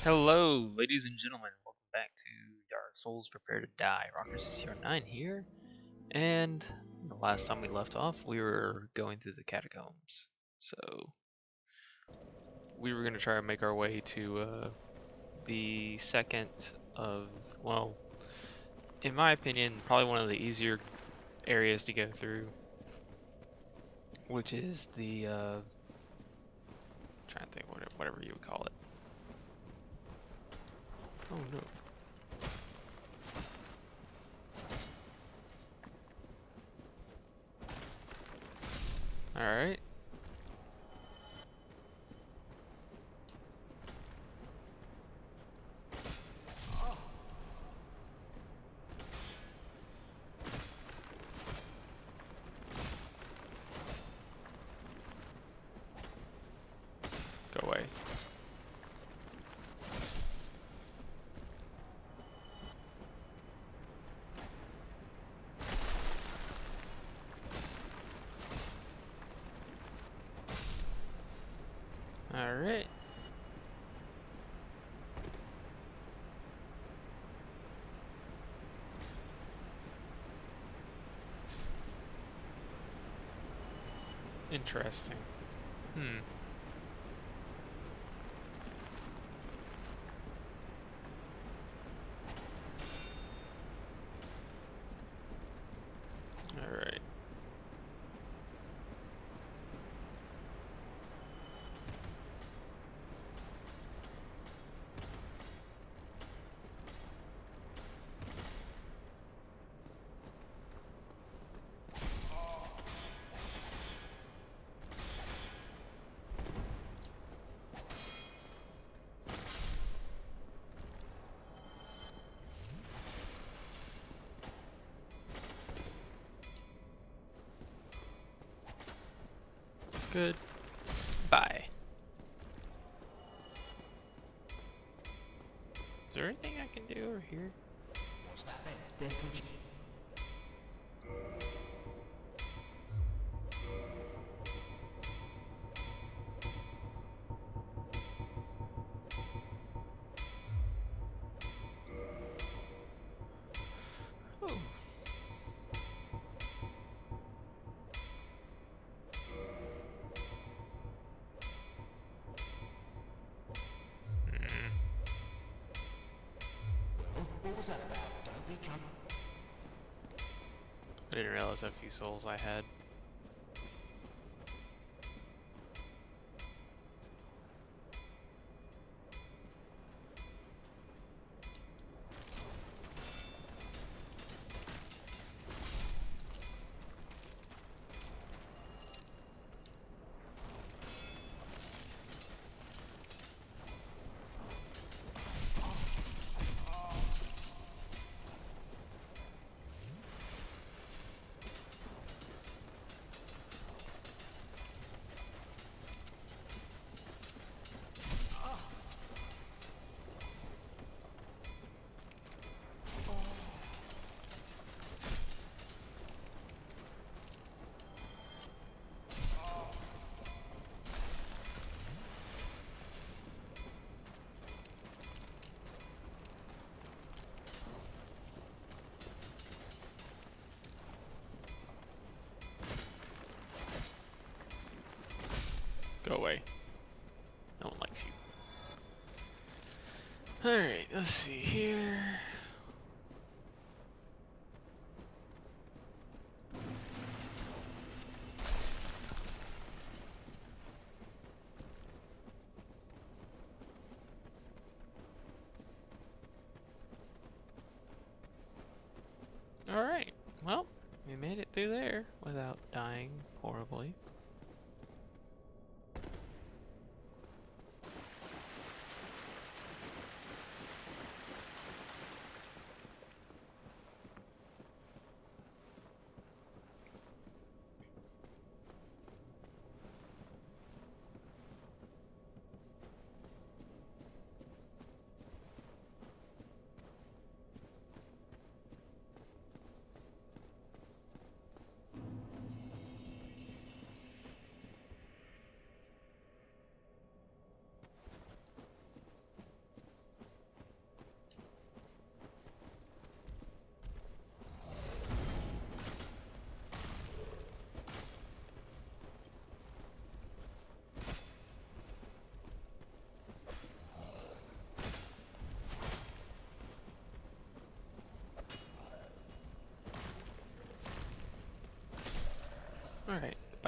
Hello, ladies and gentlemen. Welcome back to Dark Souls Prepare to Die. Rockers09 here. And the last time we left off, we were going through the catacombs. So, we were going to try to make our way to the second of, well, in my opinion, probably one of the easier areas to go through, which is the, trying to think, whatever you would call it. Oh no. Alright. Go away. Alright. Interesting. Alright. Goodbye. Is there anything I can do over here? What's that then? Oh. Well, what was that about? Don't be come. I didn't realize how few souls I had. Go away. No one likes you. Alright, let's see here. Alright, well, we made it through there without dying horribly.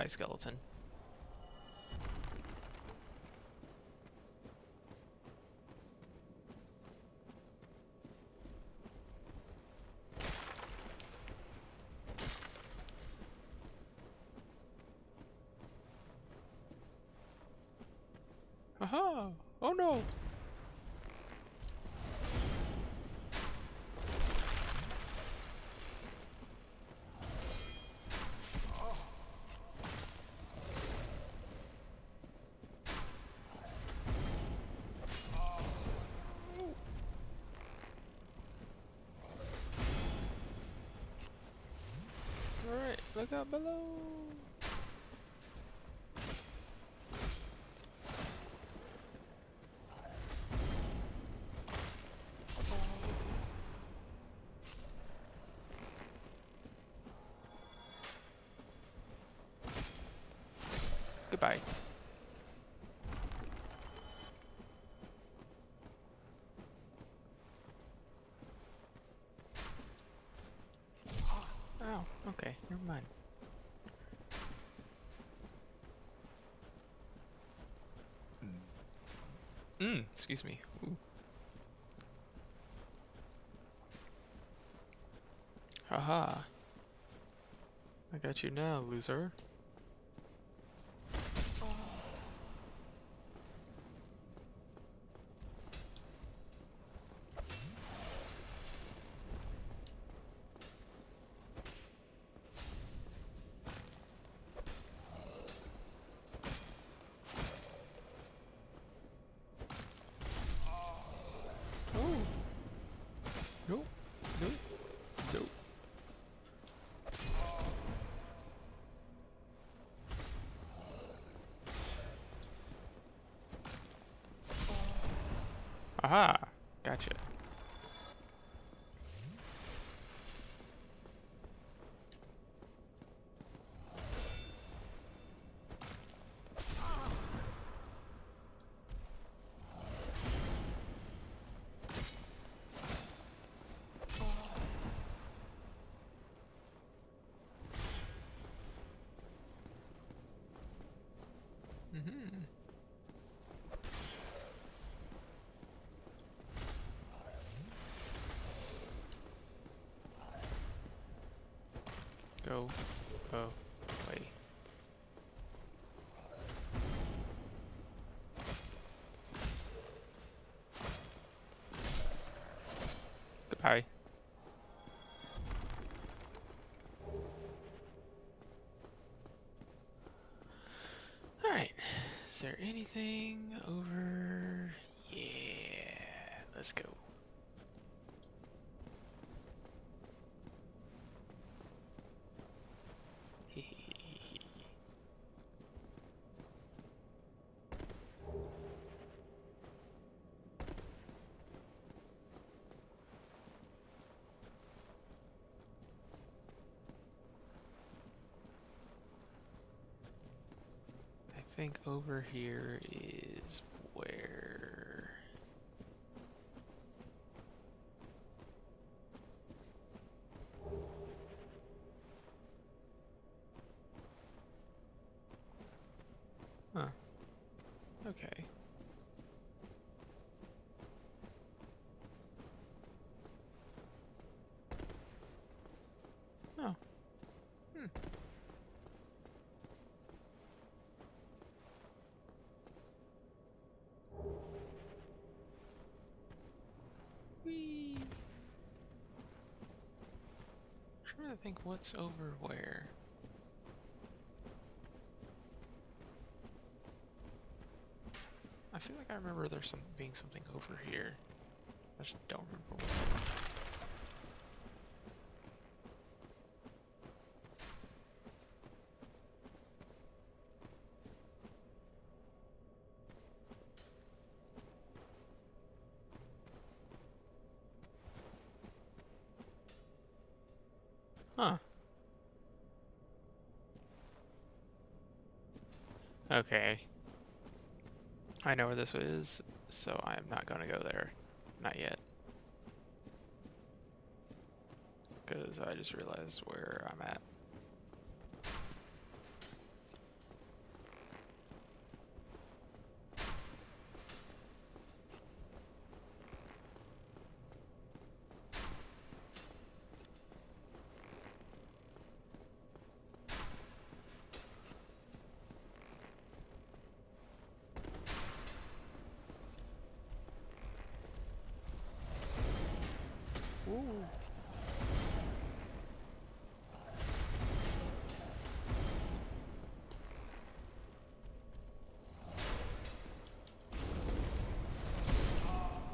Goodbye, skeleton. Haha! Oh no! Alright, look out below! Goodbye. Oh, okay, never mind. Excuse me. Ooh. Haha. I got you now, loser. Oh! Nope. Nope. Nope. Aha! Gotcha. Mm-hmm. Go. Oh. Wait. Goodbye. Alright. Is there anything over? Yeah. Let's go. I think over here is where... Huh. Okay. Oh. Hmm. Whee! Trying to think what's over where. I feel like I remember there's being something over here. I just don't remember what. Huh. Okay. I know where this is, so I'm not gonna go there. Not yet. Because I just realized where I'm at.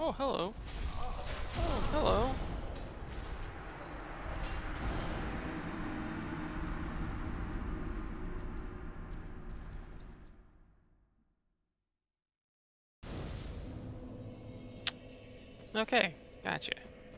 Oh, hello. Oh, hello. Okay, gotcha.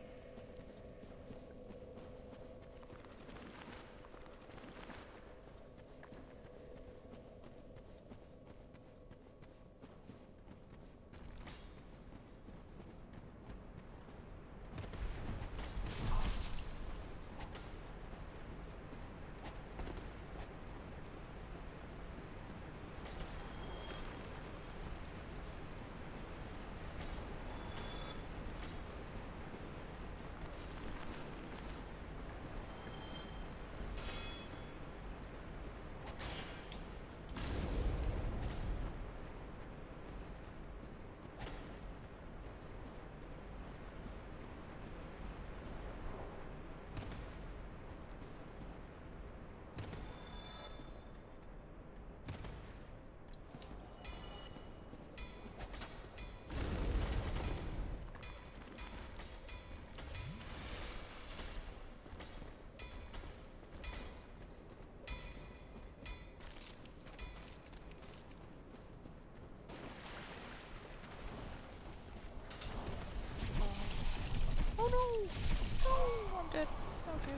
Oh no! No, I'm dead. Okay.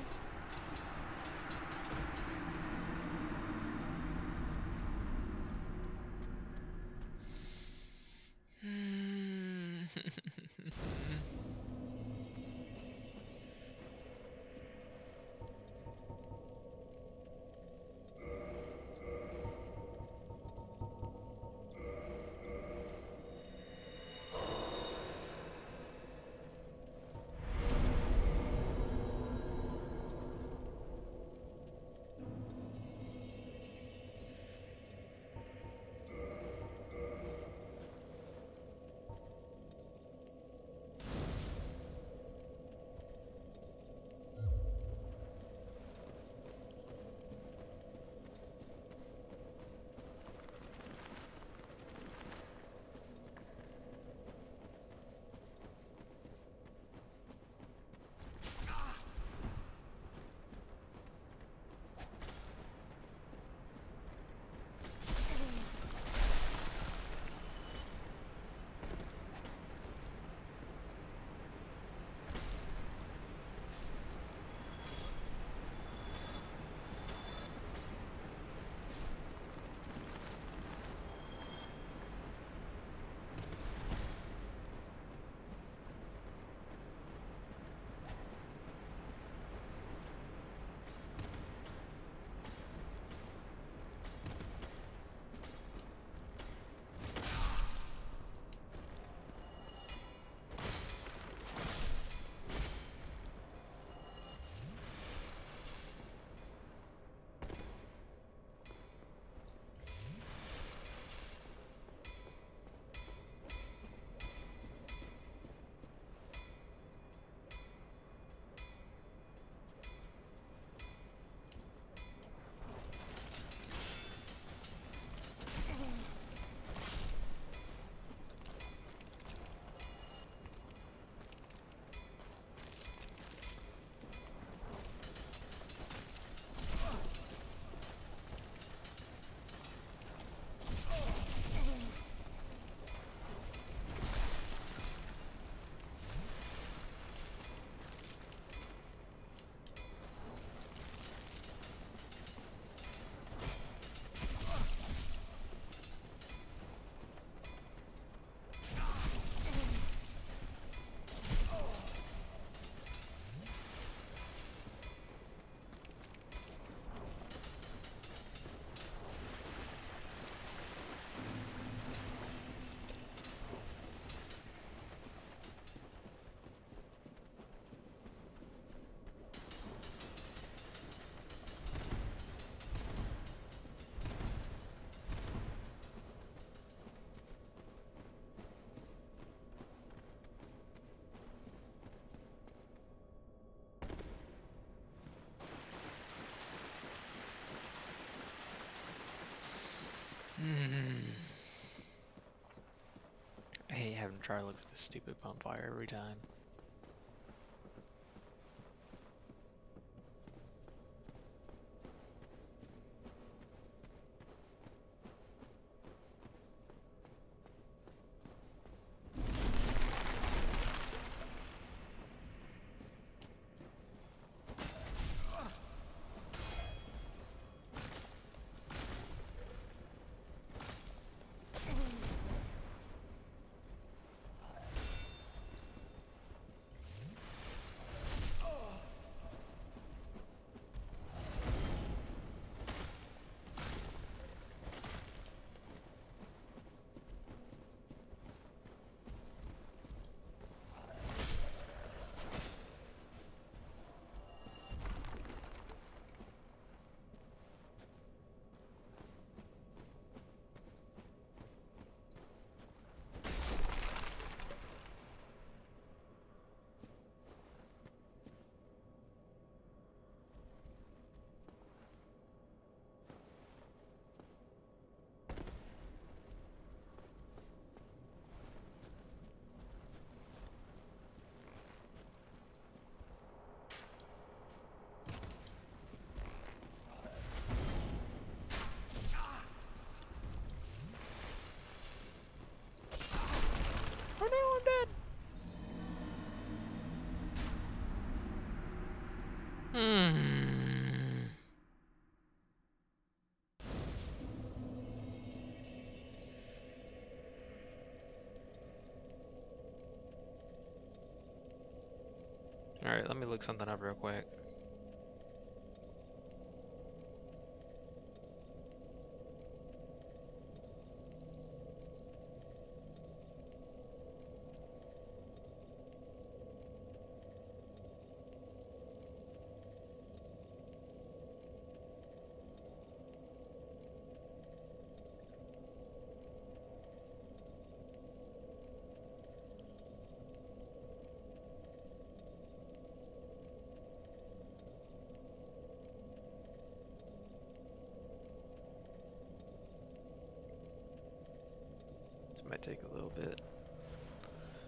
Hmm. try to look for the stupid pump fire every time. Oh no, I'm dead! Hmm. Alright, let me look something up real quick. This might take a little bit.